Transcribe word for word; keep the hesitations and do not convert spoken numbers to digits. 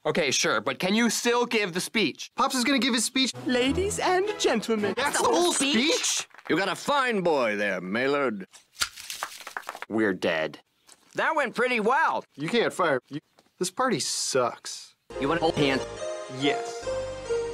Okay, sure, but can you still give the speech? Pops is gonna give his speech. Ladies and gentlemen. That's the whole speech? You got a fine boy there, Maylard. We're dead. That went pretty well. You can't fire. You... This party sucks. You want to hold hands? Yes.